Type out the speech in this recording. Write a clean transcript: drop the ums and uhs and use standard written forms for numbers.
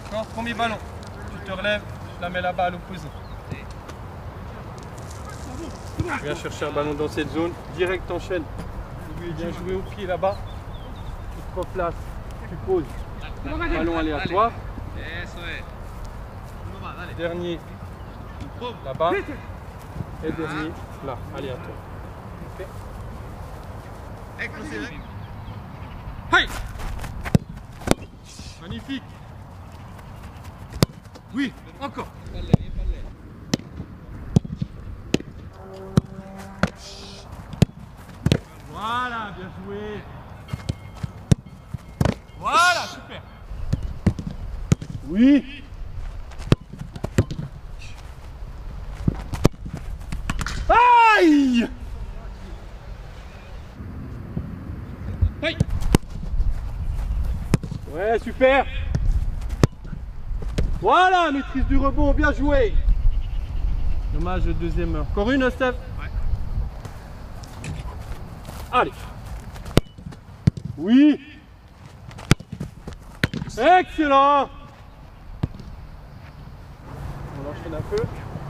D'accord, premier ballon. Tu te relèves, je la mets là-bas à l'opposé. Viens chercher un ballon dans cette zone, direct enchaîne. Viens jouer au pied là-bas. Tu te replaces, tu poses. Ballon aléatoire. Dernier là-bas. Et dernier là, aléatoire. Ok. Hey! Magnifique. Oui, encore. Voilà, bien joué. Voilà, super. Oui. Aïe! Aïe! Ouais, super. Voilà, maîtrise du rebond, bien joué. Dommage, le deuxième heure. Encore une, Steph? Ouais. Allez. Oui. Excellent. On enchaîne un peu.